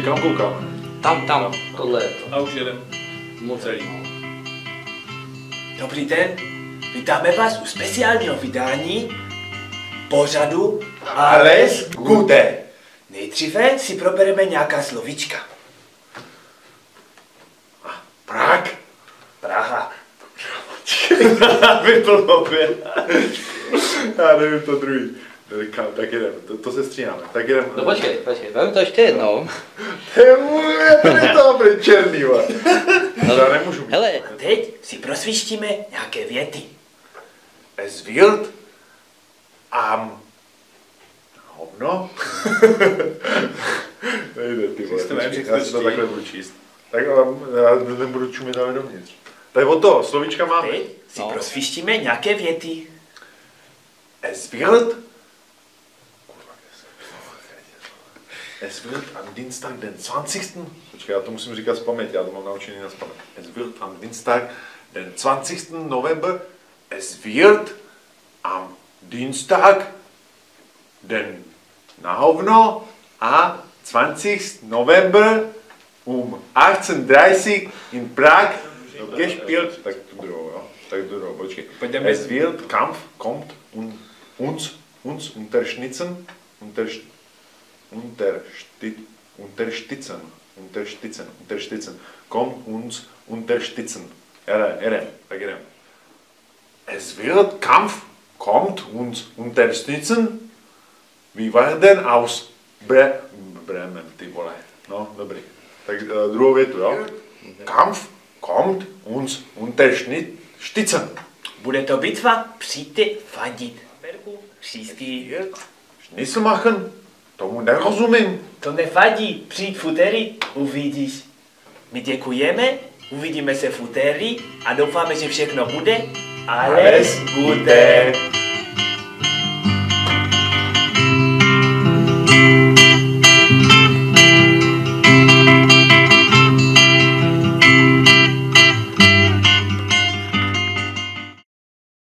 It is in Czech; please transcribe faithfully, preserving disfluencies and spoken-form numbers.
kam koukáme? Tam, tam, tohle je to. A už jedem. Moc celý. Dobrý den, vítáme vás u speciálního vydání pořadu Alles Gute. Nejdříve si probereme nějaká slovíčka. Prah. Praha. Vyplnově. Já nevím to druhý. Tak jedem, to, to se stříháme. Tak jedem. No počkej, počkej, vem to ještě jednou. Ty může, to je to bude černý, va. No, já nemůžu být. Hele. Teď si prosvištíme nějaké věty. Es wird am... Hovno? Nejde, ty vole. Systém, Já si to takhle budu číst. Tak já nebudu čumět ale dovnitř. Tak o to, slovíčka máme. Teď si No. prosvištíme nějaké věty. Es wird... Es wird am Dienstag den zwanzigsten Počkej, já to musím říkat z paměti, já to mám naučený na spaměť. Es wird am Dienstag den zwanzigsten November. Es wird am Dienstag den na hovno a zwanzigsten November um achtzehn Uhr dreißig in Prag gespielt. Tak tu druhou, jo? Tak tu druhou, počkej. Pojďme. Es wird Kampf kommt und uns, uns unterstützen, unterst, untersti, unterstützen, unterstützen, unterstützen, kommt uns unterstützen. Ere, ere, tak jdem. Es wird Kampf kommt uns unterstützen. Wir werden aus Bre Bremen, ty vole. No, dobrý. Tak uh, druhou větu, jo? Kampf kommt uns unterstützen. Bude to bitva, přijďte fandit. Perku, příský. Schnitzel machen? Tomu nerozumím. To nevadí, přijď v úterý, uvidíš. My děkujeme, uvidíme se v úterý a doufáme, že všechno bude. Alles Gute.